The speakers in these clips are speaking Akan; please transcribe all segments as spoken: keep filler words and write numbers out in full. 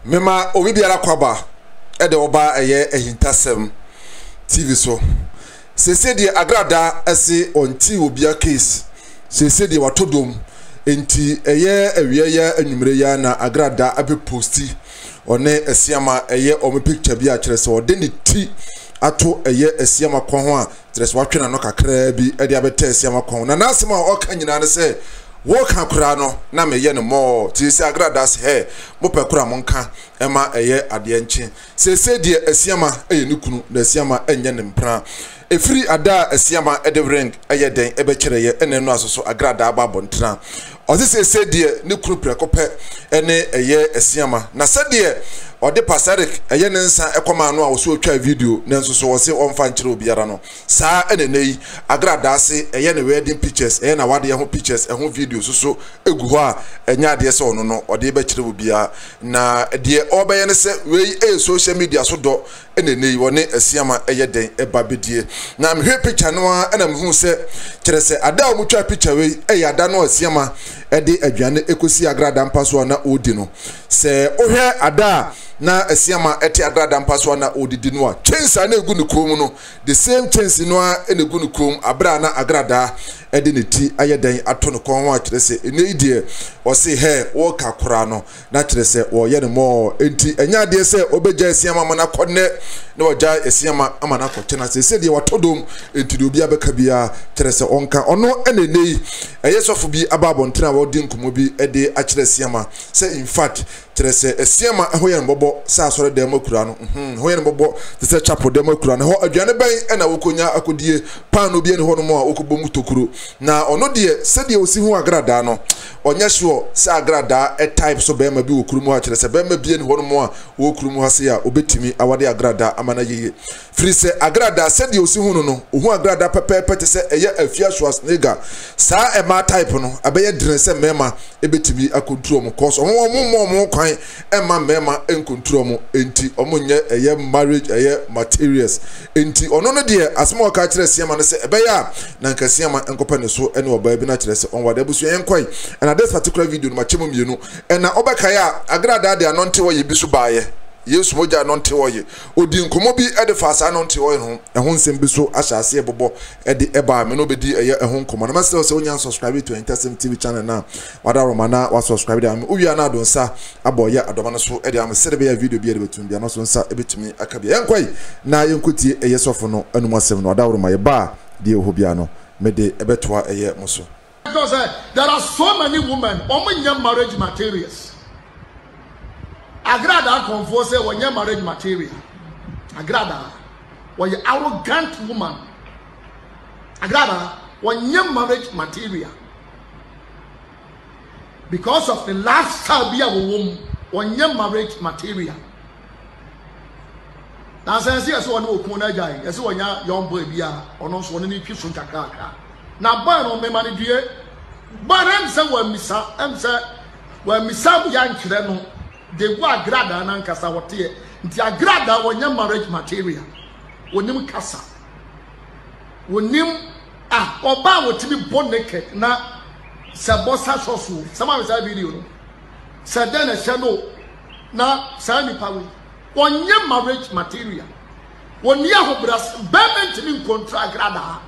Mema obi biara kwaba e de oba eye Ahintasem T V so sese de Agradaa ase onti obia case sese de watodom enti eye awieye anwumre ya na Agradaa abe posti one Asiamah eye o picture bi a kire se ode ne ti ato eye Asiamah kon ho a kire se watwe na no kakra bi e de abeta Asiamah kon na nasem a o kan nyina ne se wo kan kura no na me ye no mo ti se Agradaa se he mo pe kura mo nka e ma eye ade nche se se de Asiamah eye ne kunu na Asiamah enye ne mpra efiri ada Asiamah ede ring eye den e be kire ye ene no asoso Agradaa ba bontena o se se de ne kunu prekope ene eye Asiamah na se de ode pasarik eye ne nsa ekoma no a wo so otwa video ne nso so wo se onfa nkire obiara no saa ene nei Agradaa se eye ne wedding pictures eye na wade ye ho pictures e ho video so so egu ho a enya ade se ono no ode be kire obiara na de obeye ne se we e social media so do ene nei woni Asiamah eye den e babedie na mhwe picture no a ena mhu se kire se ada o mutwa picture we eye ada no Asiamah ede adwane ekosi Agradaa mpaso na odi no se ohwe ada na Asiamah eti Agradaa mpaso na odidi no a chensa na egu ne krom no the same chensi no a enegu ne krom abra na Agradaa ede ne ti ayeden ato ne kon ho a kire se ene idie o se he wo ka kora no na kire se wo ye ne mo enti enya de se obeja Asiamah mana konne na oja Asiamah amana kote na se se de watodom enti de obi abeka bia kire se onka ono ene nei eye sofo bi ababo ntina wo di nkomo bi ede a kire Asiamah se in fact kire se Asiamah ho ye nbobo sa asore dem akura no mhm ho ye nbobo te se chapo dem akura no ho aduane ban ena wokonya akodie pan no bi ene ho no mo a okobom tokuro na ono de se de osi hu Agradaa no onye sure se Agradaa e type so be ma bi okurumu ha kire se be ma bi ene ho no mo a wo okurumu ha se ya obetimi awade Agradaa amana yeye free se Agradaa se de osi hu no no ohu Agradaa pepepe te se eye afia schwarenegger sa e ma type no abeye dire se mema ebetimi akontrol mo cause omo mo mo kwan e ma mema enkontrol mo enti omo nye eye marriage eye materials enti ono no de asemo ka kire Asiamah no se ebeya na nka Asiamah enkopa ne so ene oba bi na kire se onwade abusu yen kwai and at this particular video no machemo mienu and na obeka ya Agradaa de anonte wo ye bi so baaye Yesu moja anonte wo ye odi nkomo bi e de fasa anonte wo no ehun nsem bi so ahyase ebobo e de eba me no be di eye ehun nkomo na mase se onya subscribe to Ahintasem T V channel na wada romana wa subscribe da me uwia na adonsa aboye adoma no so e de am sere be ya video bi e de betum bia no so nsa e betumi akabia yenkwai na yenkotie eye sofo no anum asem no wada romaye ba de ehobia no me de ebetoa eye muso. Because uh, there are so many women on your marriage materials. Agradaa confess when your marriage material. Agradaa when you arrogant woman. Agradaa when your marriage material. Because of the lifestyle be a woman when your marriage material. Now since you so no kuna jai, you so young boy be a or no so any kisun kakaka. Na boy no me mani die but em say we misa em say we misa ya nkire no de go Agradaa na nkasa wote nti Agradaa wonya marriage material wonim kasa wonim ah oba wotimi boneke na se bossa soso sama me say video no se den e she no na sa nipa we wonya marriage material woni ahobras bement ni contract Agradaa.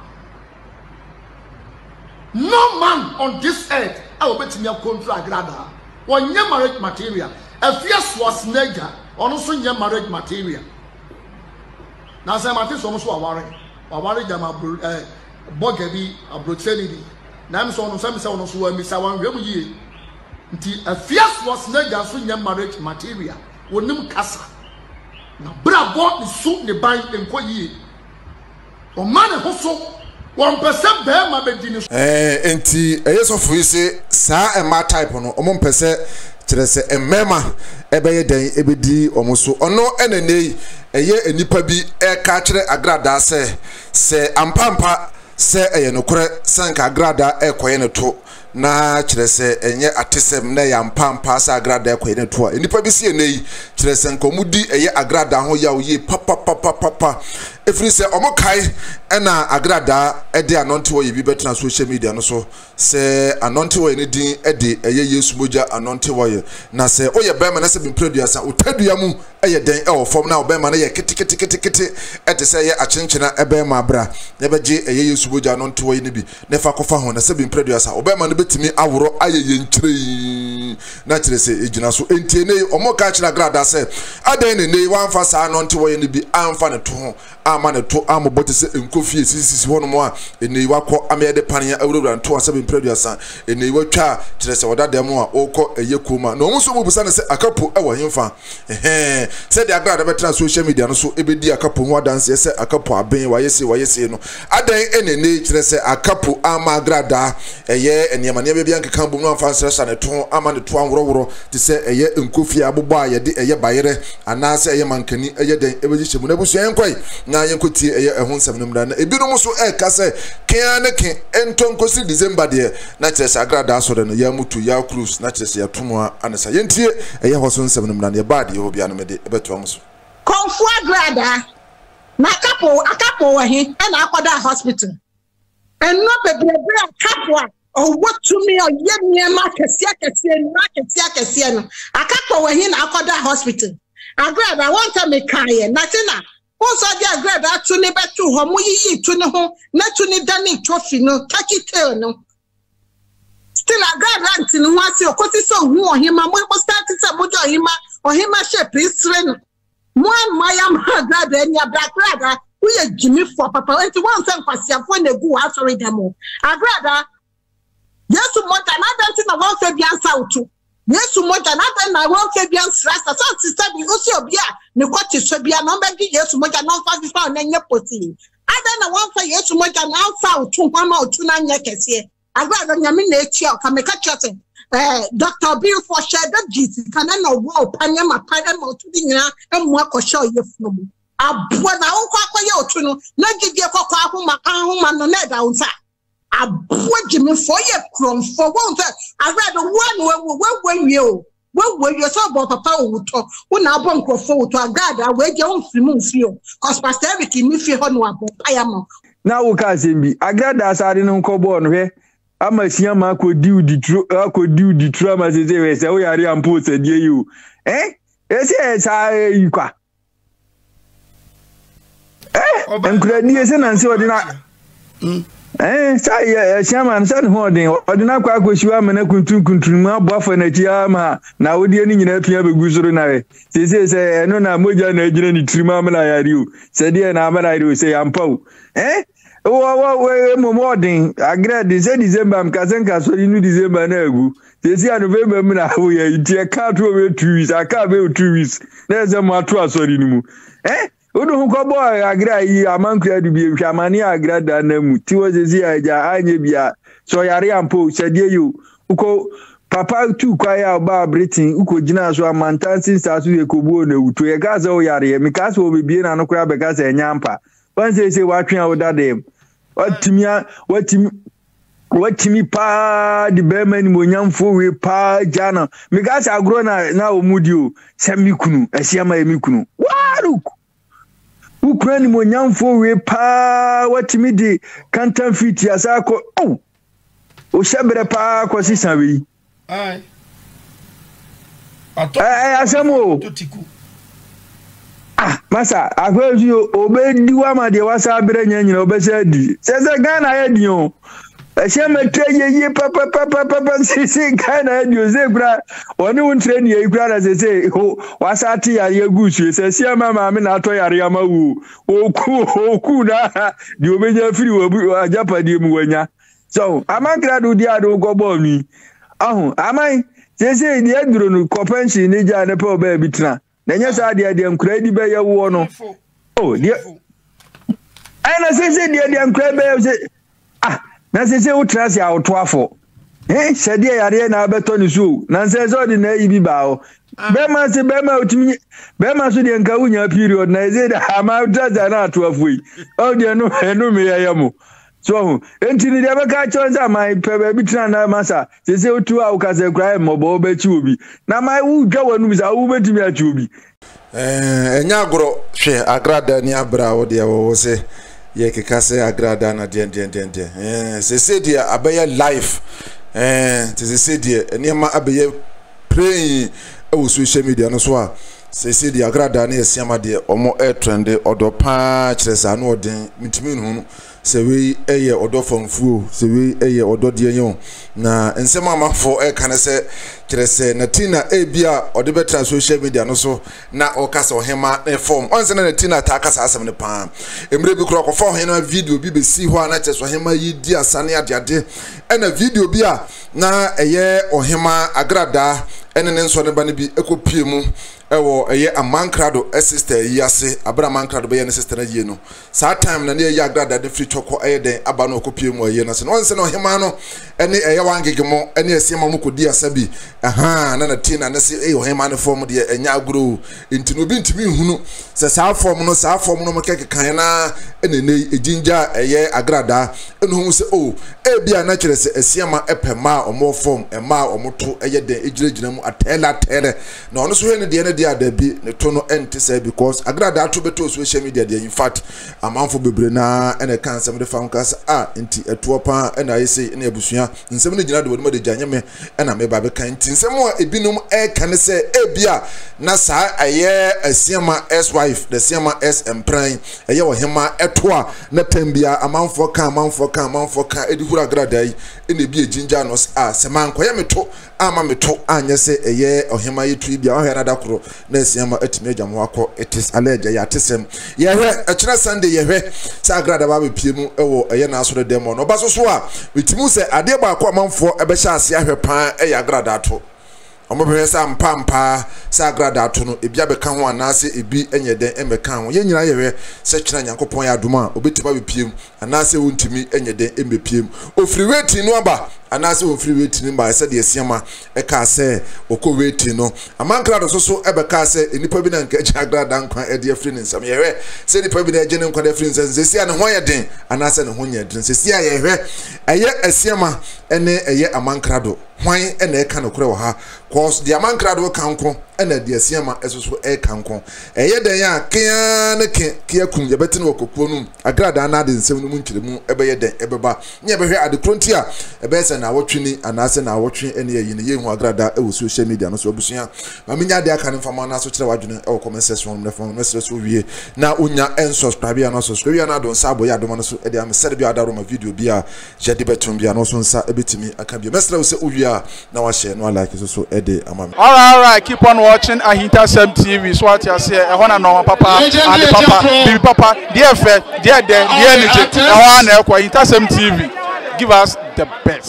No man on this earth I will bet me a control Agradaa. One year marriage material. A fierce schwarenegger on also year marriage material. Now say Martin so much a worry. A worry jam a bogebi a brutality. Now I'm so on some sound so I miss one every year. A fierce schwarenegger so year marriage material. Will nim casa. Now bravo the soup the bind and quite ye. Or man also. one percent be ma be di ni eh enti eyesofo yi se saa e ma type no omo mpese kire se emema ebeye den ebedi omo so ono enenei eye enipa bi e ka kire Agradaa se se ampampa se eye nokore sanka Agradaa e koye ne to na kire se enye atesem na ya mpampa se Agradaa e koye ne to enipa bi se enei kire se nkomudi eye Agradaa ho ya oye papa papa papa efiri se omo kai na Agradaa e de anonte wo ye bi betra social media no so se anonte wo ye ne din e de eye Yesu moja anonte wo ye na se oye bema na se bi producer otadua mu eye den e wo fom na obema na ye kiti kiti kiti kiti e te se ye achenchena e bema bra ne beje eye Yesu moja anonte wo ye ne bi ne fa kofa ho na se bi producer obema no betimi aworo aye ye nkyire na kire se ejina so entie ne omo ka kire Agradaa se adan ne ne wan fa sa anonte wo ye ne bi amfa ne to ho ama ne to amoboti se Kofi sisi hono mo a ene wakọ amede pania awurawura nto asabe producer ene watwa kire se wodada mo a okọ eye koma na omuso mu busa ne se akapo e wo hemfa eh se de Agradaa betra social media no so ebedi akapo ho dance se akapo aben wayese wayese no adan ene ne kire se akapo ama Agradaa eye enema ne bia nkeka bom no amfa nsresa ne to ama ne to anworoworo te se eye Kofi abobọ a ye de eye bayere anase eye mankani eye den ebeji chemu na busu enkwai na yenkoti eye ehonsam no na ebinom so e ka se kan ne ken entonkosi December de na chese Agradaa so de no ya mutu ya cruise na chese ya tumo anasa yentie eye hoso nsem no na ne bad ye obia no me de ebeto am so konfu Agradaa na kapo akapo wa he na akoda hospital enno bebrebe akapo a owotumi oyemie ma kesia kesia na kesia kesia no akapo wa he na akoda hospital Agradaa want to me kaye na tina also the Agradaa to ne betu ho mo yi to ne ho na to ne dani trophy no kaki tail no still Agradaa nti no ase okoti so hu ohima mo mo start say mo jo ohima ohima shape isre no mo maya ma Agradaa nya Agradaa we ye Jimmy for papa nti one say kwasiafo na gu asori demo Agradaa yesu mo ta na danti na one say bia sautu Yesu moja na ben na won fe bia nsrasa so sister bi osi obia ne kwati so bia no be gi Yesu moja no fa fa na nye poti ada na won fa Yesu moja na fa otu kwa ma otu na nye kese Agradaa nyame na echi o ka me ka chete eh Doctor Bill for share that Jesus kana na wo panya ma panya ma otu di nyina emu akosha oyefunu mu abo na won kwa akoye otu no na gidie kokọ ahoma ahoma no na da unsa Abua Jimmy for ye crom for one that I read one way when you when you saw about papa who talk when I bump for to Agradaa where your own film feel because Pastor Eric in me feel no about Payamo. Now we can't see me. Agradaa side no cobon here. I'm a siama could do the true I could do the trauma as they say we are and post and you eh yes yes I you qua eh and could and see what did Eh, say, Shaman, said holding, or do not quite go you am and a country country, my buffer and a chiama. Now, would you need to have a good They say, no, no, Moja, and a trimam I do. Said, dear, and I do say, I'm po. Eh? Oh, more thing. Agradaa said December, I'm Kazanka, so you knew December. No, they say, November, I can't over trees, I can't be trees. There's a mattress or you. Eh? Odo ko boy Agradaa amankrado bi hwamani Agradaa na mu ti wo sezi aja anye bia so yare ampo sedie you uko papa tu kwa ya ba Britain uko gina so amantansin sasu ekobuo na wuto ye ka se o yare me ka se o bebie na no kra be ka se enyampa wan se se watwe a wodadem watimia watim watimi pa di bema ni monyamfo we pa jana me ka se agro na na omudio se mikunu asiama emikunu waru Ukraine monyamfo we pa watimi di kantan fit yasako oh o shebere pa ko sisan we ai ato eh asemo ah masa agwezu obedi wa ma de wasa bere nyanyina obese di sese Ghana ya di o Ashema treye ye papa papa papa sisi Ghana ya di o ze kura oni won train ye kura na sese ho wasati ya ye gusu sese ama maame na ato yare ama wu oku oku na di obeja firi wo ajapade mu wanya so amankrado di ado gobo mi ahu amai sese di aduro no kopenshi ni ja ne pe oba bitna na nya sa de de nkura di be ye wo no oh di ai na sese di de nkura be se ah na sese utrasi a otwafo eh sede yare na abeto ni so na sese odi na yibi ba o be ma se be ma otimi be ma so de nka unya period na eze da ma utrasi na atwafo yi o de no enu me yayamo so enti ni dia be ka chonza my pebe bi tena na masa se se otu a ukaze kra mobo be chi obi na my wu dwa wanu bi sa wu betimi a chi obi eh enya agro hwe Agradaa ni abra wo de wo se ye keka se Agradaa na de de de de eh se se dia abeye life eh se se dia eniema abeye praying e social media no so a se se dia Agradaa na Asiamah de omo e trend odo pa kiresa na odin mitimi nu se we eye odo famfuo se we eye odo de enyo na nsema amafo e kan se kirese na tina e bia ode betra social media no so na o kasa ohema na form onse na tina ta kasa asem ne pa emre bi kro ko ohema video bi be si ho na cheso ohema yi di asane ade ade e na video bi a na eye ohema Agradaa ene ne nso ne ba ne bi ekopie mu ewo eye amankrado sister yase abra amankrado be ye ne sister na ye no sa time na ne ye Agradaa de free choko eye den aba no okopie mu eye no se no nse no hema no ene eye wangege mo ene Asiamah mu kodi asabi aha na na tina na se eye hema ne form de enya agro enti no bi ntimi hunu se sa form no sa form no mekeke kan na ene ne ejinja eye Agradaa ene hu se o e bia na kire se Asiamah epema omo form ema omo to eye den ejirejina mu atela tele na ono so he ne de ne dia da bi ne to no ente say because Agradaa to beto social media de in fact amanfo bebre na ene kan sem de fa nka ah enti eto pa ena yesi ene abusua nsem ne gina de wodum de janyeme ena me ba be kan enti nsem a ebinum e kan se ebia na sa aye Asiamah s wife the Asiamah s empran eye wo hema eto a na tambia amanfo kan amanfo kan amanfo kan edi hura Agradaa yi ene bi ejinja no ah se man koye meto ama meto anya se eye ohema yitu bia ohwe na dakoro na Asiamah atime agamo akọ etis aleja ya tesem ye hwe echira Sunday ye hwe se Agradaa ba be pie mu ewo eye na aso de demo no ba so so a wetimu se ade ba akọ amanfo ebe sha ase ahwe pan eye Agradaa to omo be se ampampa se Agradaa to no ebia be ka ho anase ebi enye den eme ka ho ye nyina ye hwe se twena Nyankopon ya adoma obetima be pie mu anase wontimi enye den eme pie mu ofiri weti no aba anase ofiri weti ni ba se de Asiamah e ka se okọ weti no amankrado so so ebe ka se enipa bi na nka eji Agradaa nkwa e de afiri nsam ye hwe se nipa bi na eje ne nkwa de afiri nsam se sia ne ho ye den anase ne ho nye den se sia ye hwe eye Asiamah ene eye amankrado hwan ene e ka no kure wo ha cause the amankrado kanko ene de Asiamah esoso e kanko eye den ya kia ne ke kia kum ye beti no kokuo num Agradaa na de nsem no mu nkiremu ebe ye den ebe ba nye be hwe ade kronti a ebe se na wotwini anase na wotwe ene ye ne ye hu Agradaa e wo social media no so obusua ma menya de aka ne fama na so kire wadwene e wo comment section no fama no sere so wie na unya en subscribe ya no subscribe ya na don sabo ya adoma no so e de am sere bi adaro ma video bi a je de betum bi no so nsa ebetimi aka bi mesere wo se uwie na wa share no like so so e de amami. All right, all right, keep on watching Ahintasem T V. So what you say, e hona no papa and the papa, baby papa, dear fe, dear dear, dear nije. E hona na e kwa Ahintasem T V. Give us the best.